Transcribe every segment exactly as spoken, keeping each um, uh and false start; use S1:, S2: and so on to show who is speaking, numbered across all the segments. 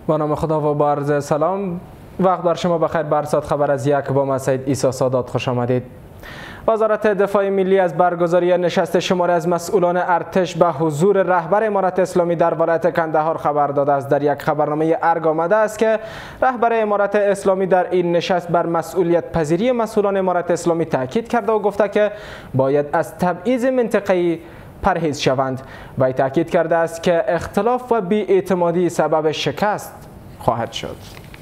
S1: با نام خدا و با عرض سلام، وقت بر شما بخیر. برسات خبر از یک با من سید عیسی سادات خوش آمدید. وزارت دفاع ملی از برگزاری نشست شماری از مسئولان ارتش به حضور رهبر امارت اسلامی در ولایت کندهار خبر داده است. در یک خبرنامه ارگ آمده است که رهبر امارت اسلامی در این نشست بر مسئولیت پذیری مسئولان امارت اسلامی تاکید کرده و گفته که باید از تبعیض منطقه‌ای پرهیز شوند. وی تاکید کرده است که اختلاف و بی‌اعتمادی سبب شکست خواهد شد.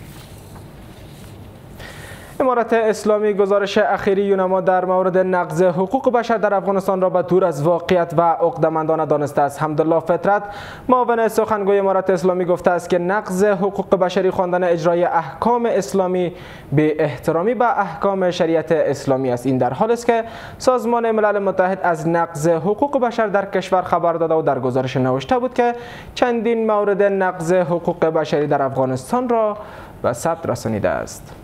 S1: امارت اسلامی گزارش اخیری یونما در مورد نقض حقوق بشر در افغانستان را به دور از واقعیت و عقده‌مندانه دانسته است. حمدالله فطرت، معاون سخنگوی امارت اسلامی، گفته است که نقض حقوق بشری خواندن اجرای احکام اسلامی به احترامی به احکام شریعت اسلامی است. این در حالی است که سازمان ملل متحد از نقض حقوق بشر در کشور خبر داده و در گزارش نوشته بود که چندین مورد نقض حقوق بشری در افغانستان را به ثبت رسانیده است.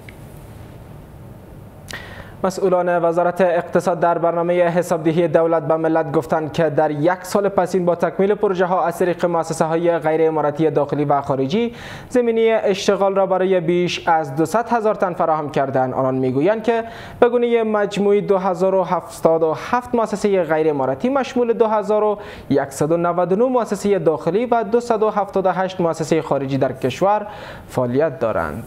S1: مسئولان وزارت اقتصاد در برنامه حسابدهی دولت به ملت گفتند که در یک سال پسین با تکمیل پروژه ها از طریق مؤسسه های غیر اماراتی داخلی و خارجی زمینه اشتغال را برای بیش از دویست هزار تن فراهم کردند. آنان میگویند که به گونه مجموعی دو هزار و هفتاد و هفت مؤسسه غیر اماراتی مشمول دو هزار و صد و نود و نه مؤسسه داخلی و دویست و هفتاد و هشت مؤسسه خارجی در کشور فعالیت دارند.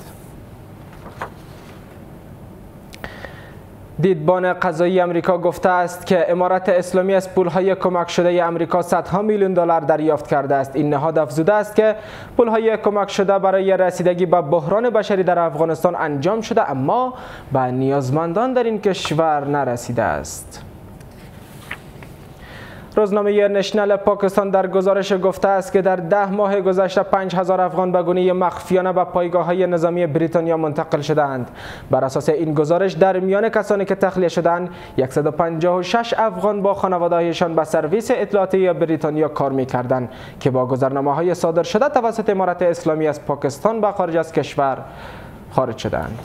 S1: دیدبان قضایی امریکا گفته است که امارت اسلامی از پولهای کمک شده امریکا صدها میلیون دلار دریافت کرده است. این نهاد افزوده است که پولهای کمک شده برای رسیدگی به بحران بشری در افغانستان انجام شده، اما به نیازمندان در این کشور نرسیده است. روزنامه نشنل پاکستان در گزارش گفته است که در ده ماه گذشته پنج هزار افغان به گونه مخفیانه به پایگاه‌های نظامی بریتانیا منتقل شدند. بر اساس این گزارش در میان کسانی که تخلیه شدند صد و پنجاه و شش افغان با خانواده‌هایشان به سرویس اطلاعاتی بریتانیا کار می‌کردند که با گذرنامه‌های صادر شده توسط امارت اسلامی از پاکستان به خارج از کشور خارج شدند.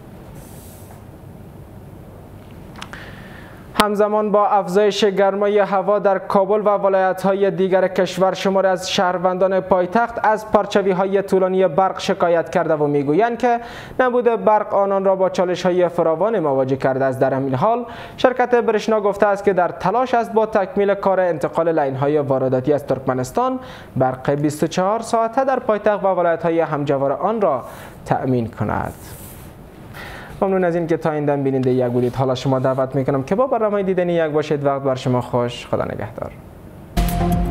S1: همزمان با افزایش گرمای هوا در کابل و ولایت‌های دیگر کشور، شماری از شهروندان پایتخت از پرچوی‌های طولانی برق شکایت کرده و می‌گویند که نبود برق آنان را با چالش‌های فراوان مواجه کرده است. در همین حال شرکت برشنا گفته است که در تلاش است با تکمیل کار انتقال لاین‌های وارداتی از ترکمنستان برق بیست و چهار ساعته در پایتخت و ولایت‌های همجوار آن را تأمین کند. ممنون از این که تا این دم بیننده یک بودید. حالا شما دعوت میکنم که با برنامه دیدنی یک باشید. وقت بر شما خوش. خدا نگهدار.